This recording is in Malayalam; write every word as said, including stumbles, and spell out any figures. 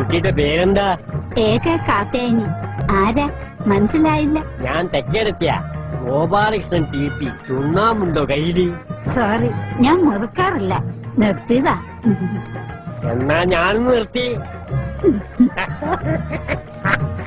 കുട്ടിയുടെ പേരെന്താ? ഏക കാത്തേനി. ആരാ മനസ്സിലായില്ല? ഞാൻ തെക്കേടത്തിയ ഗോപാലകൃഷ്ണൻ ടി പി. ചുണ്ണാമുണ്ടോ കയ്യില്? സോറി, ഞാൻ മുറുക്കാറില്ല, നിർത്തിയതാ. എന്നാ ഞാനും നിർത്തി.